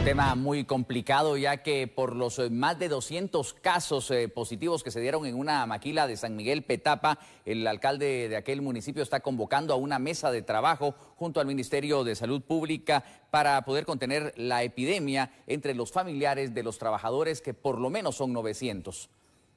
Tema muy complicado, ya que por los más de 200 casos positivos que se dieron en una maquila de San Miguel Petapa, el alcalde de aquel municipio está convocando a una mesa de trabajo junto al Ministerio de Salud Pública para poder contener la epidemia entre los familiares de los trabajadores, que por lo menos son 900.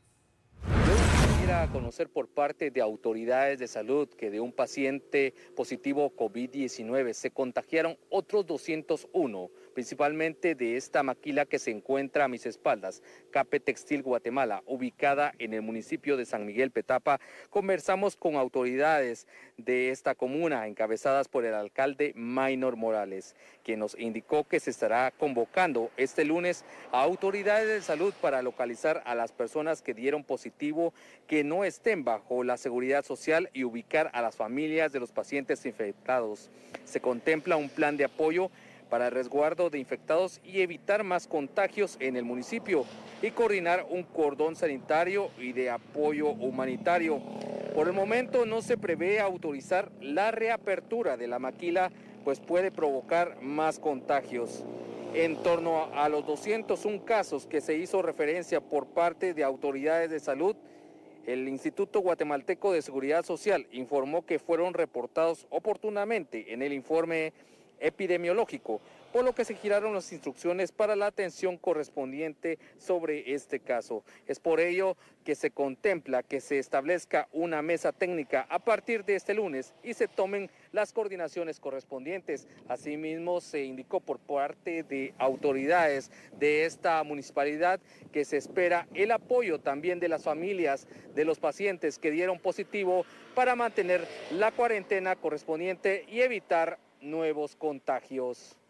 A conocer por parte de autoridades de salud que de un paciente positivo COVID-19 se contagiaron otros 201, principalmente de esta maquila que se encuentra a mis espaldas, Cape Textil Guatemala, ubicada en el municipio de San Miguel Petapa. Conversamos con autoridades de esta comuna, encabezadas por el alcalde Maynor Morales, quien nos indicó que se estará convocando este lunes a autoridades de salud para localizar a las personas que dieron positivo, que no estén bajo la seguridad social, y ubicar a las familias de los pacientes infectados. Se contempla un plan de apoyo para el resguardo de infectados y evitar más contagios en el municipio, y coordinar un cordón sanitario y de apoyo humanitario. Por el momento no se prevé autorizar la reapertura de la maquila, pues puede provocar más contagios. En torno a los 201 casos que se hizo referencia por parte de autoridades de salud, el Instituto Guatemalteco de Seguridad Social informó que fueron reportados oportunamente en el informe epidemiológico, por lo que se giraron las instrucciones para la atención correspondiente sobre este caso. Es por ello que se contempla que se establezca una mesa técnica a partir de este lunes y se tomen las coordinaciones correspondientes. Asimismo, se indicó por parte de autoridades de esta municipalidad que se espera el apoyo también de las familias de los pacientes que dieron positivo para mantener la cuarentena correspondiente y evitar nuevos contagios.